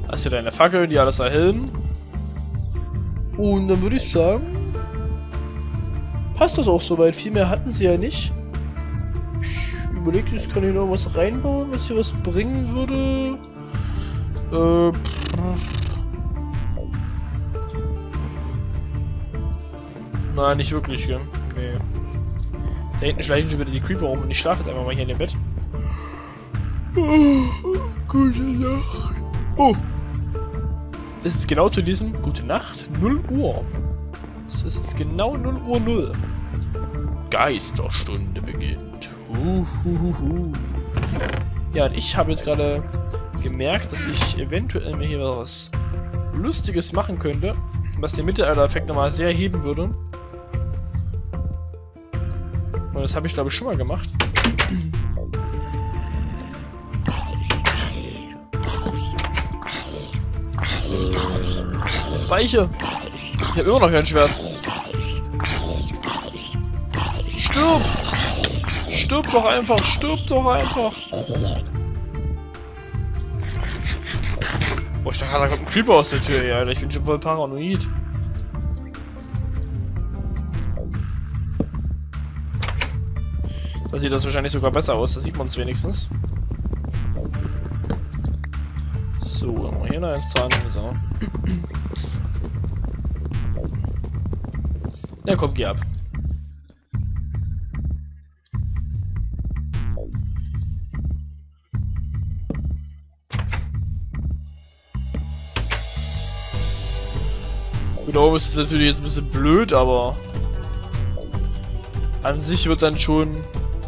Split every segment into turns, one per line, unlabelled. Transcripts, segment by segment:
Hast hier deine Fackel, die alles erhellen. Und dann würde ich sagen, passt das auch soweit. Viel mehr hatten sie ja nicht. Ich überlege, ich kann hier noch was reinbauen, was hier was bringen würde. Nein, nicht wirklich, gell? Nee. Da hinten schleichen schon wieder die Creeper rum und ich schlafe jetzt einfach mal hier in dem Bett. Oh, gute Nacht. Oh! Es ist genau zu diesem Gute Nacht 0 Uhr. Es ist jetzt genau 0 Uhr 0. Geisterstunde beginnt. Ja, und ich habe jetzt gerade gemerkt, dass ich eventuell mir hier was Lustiges machen könnte, was den Mittelalter-Effekt nochmal sehr heben würde. Und das habe ich glaube ich schon mal gemacht. Weiche! Ich habe immer noch kein Schwert. Stirb! Stirb doch einfach! Stirb doch einfach! Boah, ich dachte, da kommt ein Creeper aus der Tür, ja, Alter. Ich bin schon voll paranoid. Da sieht das wahrscheinlich sogar besser aus, da sieht man es wenigstens. So, machen wir hier noch eins dran. So. Ja, komm, geh ab. Gut, oben ist es natürlich jetzt ein bisschen blöd, aber an sich wird dann schon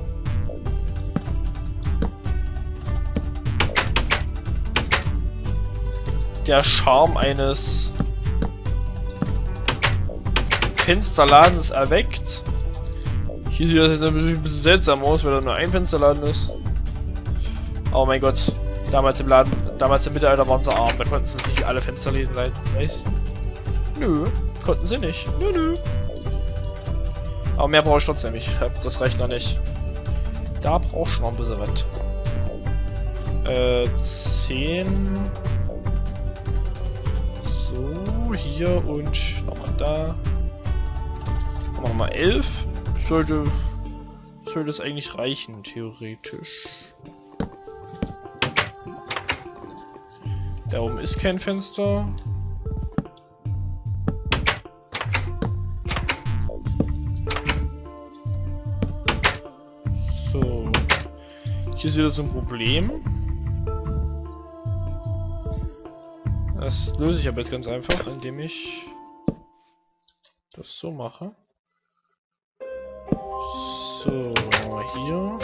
der Charme eines Fensterladens erweckt. Hier sieht das jetzt natürlich ein bisschen seltsam aus, weil da nur ein Fensterladen ist. Oh mein Gott, damals im Mittelalter waren sie arm, da konnten sie sich nicht alle Fensterläden leisten. Nö, konnten sie nicht. Nö. Aber mehr brauche ich trotzdem nicht. Das reicht noch nicht. Da brauchst du noch ein bisschen was. 10. So, hier und nochmal da. Dann machen wir 11. Sollte es eigentlich reichen, theoretisch. Da oben ist kein Fenster. So. Hier ist wieder so ein Problem. Das löse ich aber jetzt ganz einfach, indem ich das so mache. So, hier.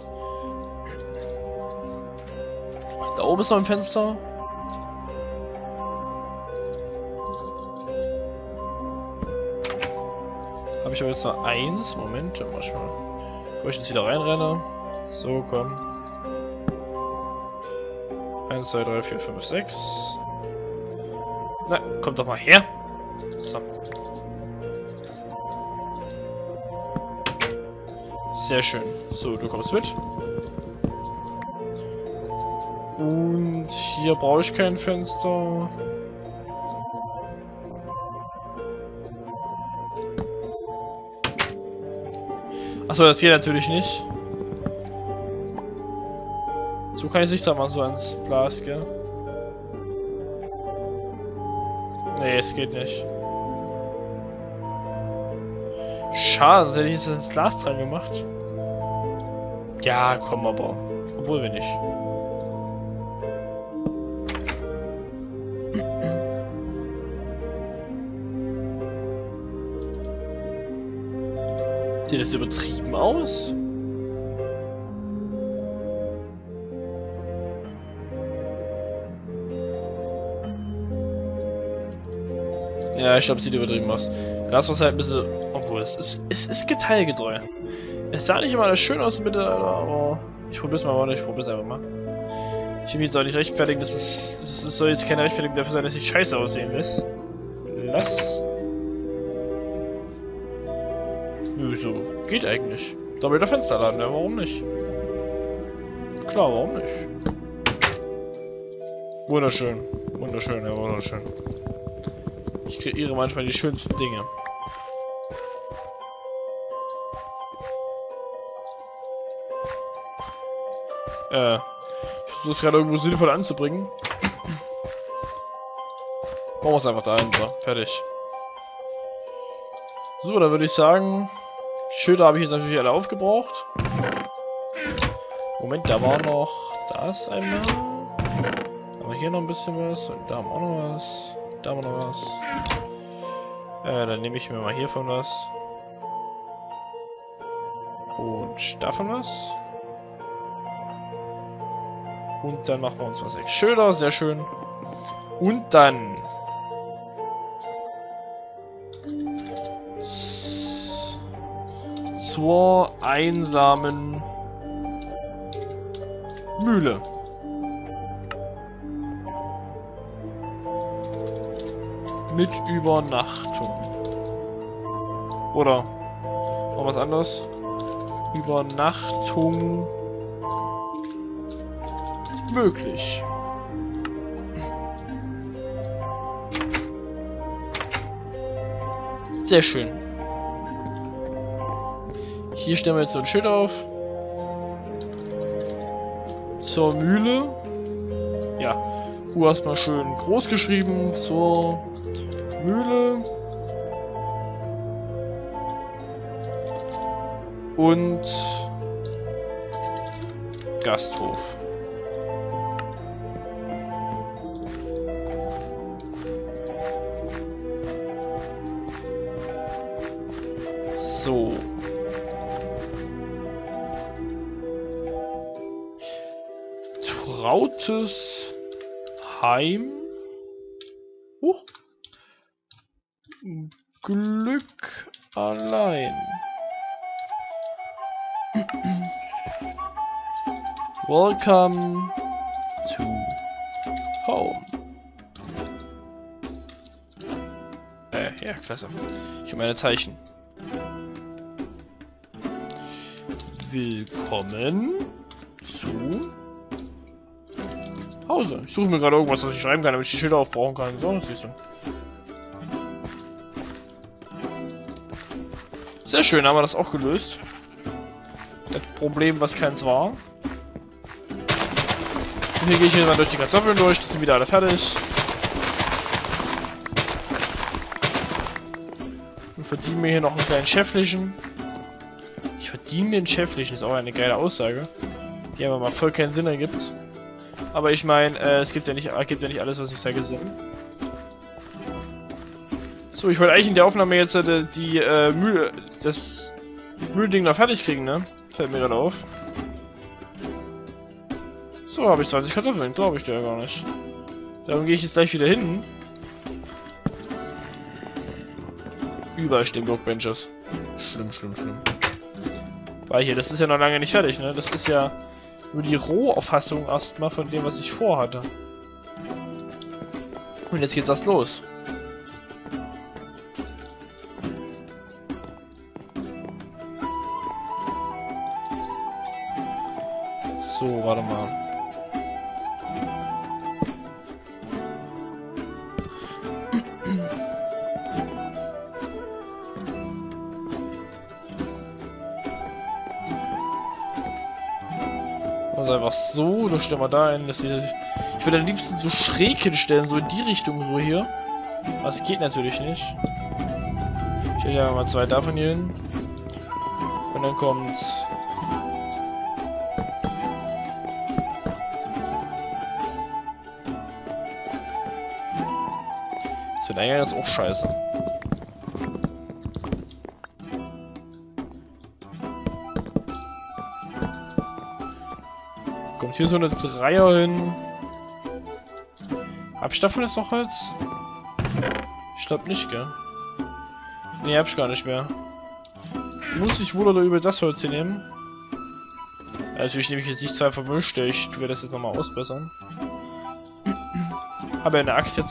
Da oben ist noch ein Fenster. Habe ich aber jetzt noch eins. Moment, dann mach ich mal. Bevor ich jetzt wieder reinrenne. So, komm. 1, 2, 3, 4, 5, 6. Na, kommt doch mal her. So. Sehr schön. So, du kommst mit. Und hier brauche ich kein Fenster. Achso, das hier natürlich nicht. So kann ich nicht mal so ans Glas, gell? Nee, es geht nicht. Schade, sonst hätte ich jetzt ins Glas dran gemacht. Ja, komm aber. Obwohl wir nicht. Sieht das übertrieben aus? Ja, ich glaube, es sieht übertrieben aus. Das was halt ein bisschen... Obwohl, es ist geteilgetreu. Es sah nicht immer alles schön aus mit der... Aber... Ich probier's mal, warte, ich probier's einfach mal. Ich will mich jetzt auch nicht rechtfertigen, das soll jetzt keine Rechtfertigung dafür sein, dass ich scheiße aussehen lässt. Wieso? Geht eigentlich. Doppelter Fensterladen, ja, warum nicht? Klar, warum nicht? Wunderschön. Wunderschön, ja, wunderschön. Ich kreiere manchmal die schönsten Dinge. Ich versuche es gerade irgendwo sinnvoll anzubringen. Machen wir es einfach dahin, so. Fertig. So, dann würde ich sagen, Schilder habe ich jetzt natürlich alle aufgebraucht. Moment, da war noch das einmal. Da haben wir hier noch ein bisschen was und da haben wir auch noch was. Da haben wir noch was. Dann nehme ich mir mal hiervon was. Und davon was. Und dann machen wir uns was 6 Schilder, sehr schön. Und dann zur einsamen Mühle. Mit Übernachtung. Oder noch was anderes? Übernachtung möglich. Sehr schön. Hier stellen wir jetzt so ein Schild auf. Zur Mühle. Ja, hast mal schön groß geschrieben. Zur Mühle. Und Gasthof. So. Trautes Heim. Glück allein. Welcome to home. Ja, klasse. Ich habe meine Zeichen. Willkommen zu Hause. Ich suche mir gerade irgendwas, was ich schreiben kann, damit ich die Schilder aufbrauchen kann. So, siehst du. Sehr schön, haben wir das auch gelöst. Das Problem, was keins war. Und hier gehe ich jetzt mal durch die Kartoffeln durch, die sind wieder alle fertig. Und verdiene mir hier noch einen kleinen Schäfflichen. Ich verdiene mir einen Schäfflichen, ist auch eine geile Aussage. Die aber mal voll keinen Sinn ergibt. Aber ich meine, es gibt ja nicht alles, was ich sage, Sinn. So, ich wollte eigentlich in der Aufnahme jetzt die Mühle, das Mühlding noch fertig kriegen, ne? Fällt mir gerade auf. So, habe ich 20 Kartoffeln, glaube ich dir ja gar nicht. Darum gehe ich jetzt gleich wieder hin. Überall stehen Workbenches. Schlimm, schlimm, schlimm. Weil hier, das ist ja noch lange nicht fertig, ne? Das ist ja nur die Rohauffassung erstmal von dem, was ich vorhatte. Und jetzt geht's erst los. So, warte mal. Also einfach so, das stellen wir da hin. Ich würde am liebsten so schräg hinstellen, so in die Richtung, so hier. Das geht natürlich nicht. Ich stelle ja mal 2 davon hier hin. Und dann kommt der Eingang ist auch scheiße. Kommt hier so eine Dreier hin. Hab ich davon jetzt noch Holz? Ich glaube nicht, gell? Ne, hab ich gar nicht mehr. Muss ich wohl oder übel das Holz hier nehmen? Ja, natürlich nehme ich jetzt nicht 2 vermischte. Ich werde das jetzt nochmal ausbessern. Habe ja eine Axt jetzt.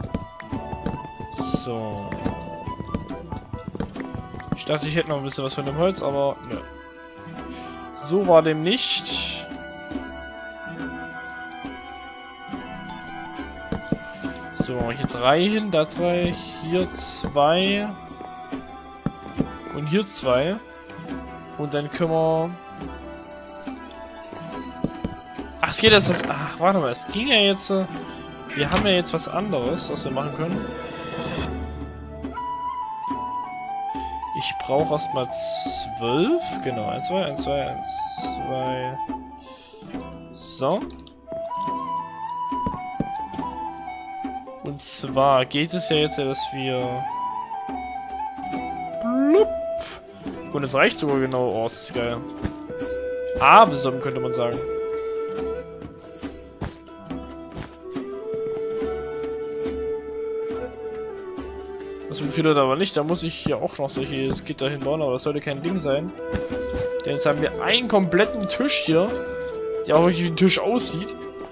So. Ich dachte, ich hätte noch ein bisschen was von dem Holz, aber nö. So war dem nicht. So, hier 3 hin, da 3, hier 2 und hier 2. Und dann können wir... Ach, es geht jetzt was... Ach, warte mal, es ging ja jetzt... Wir haben ja jetzt was anderes, was wir machen können. Ich brauche erstmal 12. Genau, 1, 2, 1, 2, 1, 2. So. Und zwar geht es ja jetzt, dass wir... Blub. Und es reicht sogar genau. Oh, das ist geil. Besonnen könnte man sagen. Das funktioniert aber nicht. Da muss ich hier auch noch solche Gitter hinbauen, aber das sollte kein Ding sein. Denn jetzt haben wir einen kompletten Tisch hier, der auch wirklich wie ein Tisch aussieht.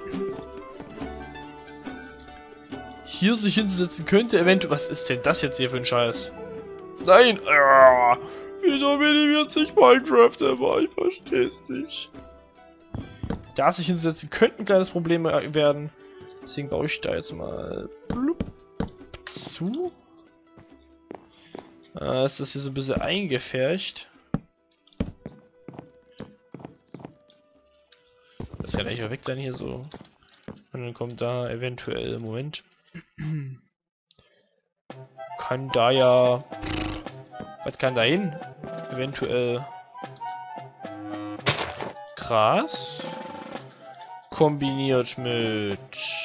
Hier sich hinzusetzen könnte eventuell... Was ist denn das jetzt hier für ein Scheiß? Nein! Wieso minimiert sich Minecraft immer? Ich versteh's nicht. Da sich hinzusetzen könnte ein kleines Problem werden. Deswegen baue ich da jetzt mal... Blub zu. Ist das hier so ein bisschen eingefärcht. Das kann eigentlich weg dann hier so. Und dann kommt da eventuell... Moment. Kann da ja... Was kann da hin? Eventuell... Gras. Kombiniert mit...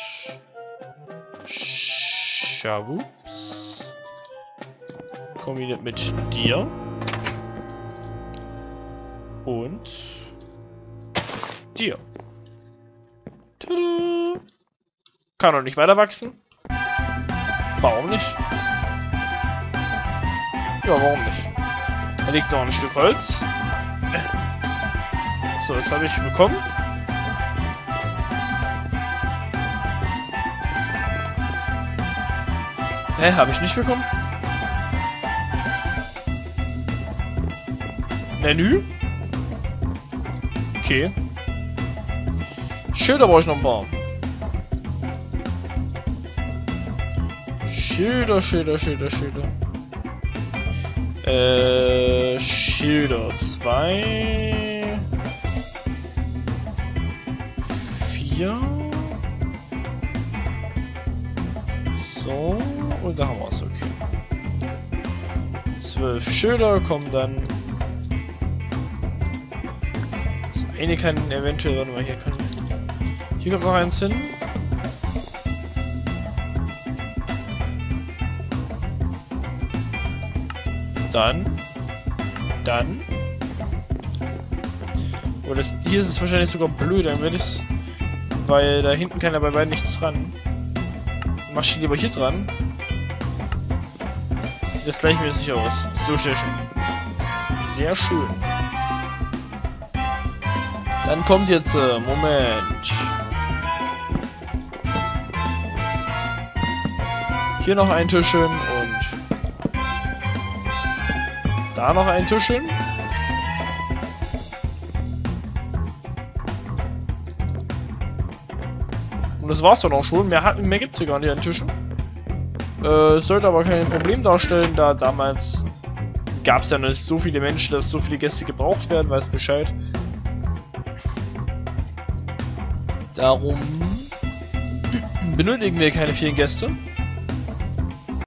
Schabups. Kombiniert mit dir. Und... dir. Tada! Kann doch nicht weiter wachsen. Warum nicht? Ja, warum nicht? Da liegt noch ein Stück Holz. So, das habe ich bekommen. Hä, habe ich nicht bekommen? Menü? Okay. Schilder brauche ich noch ein paar. Schilder. Schilder 2. 4. So. Und da haben wir es, okay. 12 Schilder kommen dann. Das eine kann eventuell, warte mal, hier kommt noch eins hin. Dann. Oh, hier ist es wahrscheinlich sogar blöd, dann werde ich... Weil da hinten kann ja bei beiden nichts dran. Mach ich lieber hier dran. Sieht das gleichmäßig aus. So sehr schön. Sehr schön. Dann kommt jetzt... Moment. Hier noch ein Tischchen und... Da noch ein Tischchen. Und das war's dann auch schon. Mehr gibt's hier gar nicht an Tischen. Sollte aber kein Problem darstellen, da damals gab es ja nicht so viele Menschen, dass so viele Gäste gebraucht werden, weiß Bescheid. Darum benötigen wir keine vielen Gäste.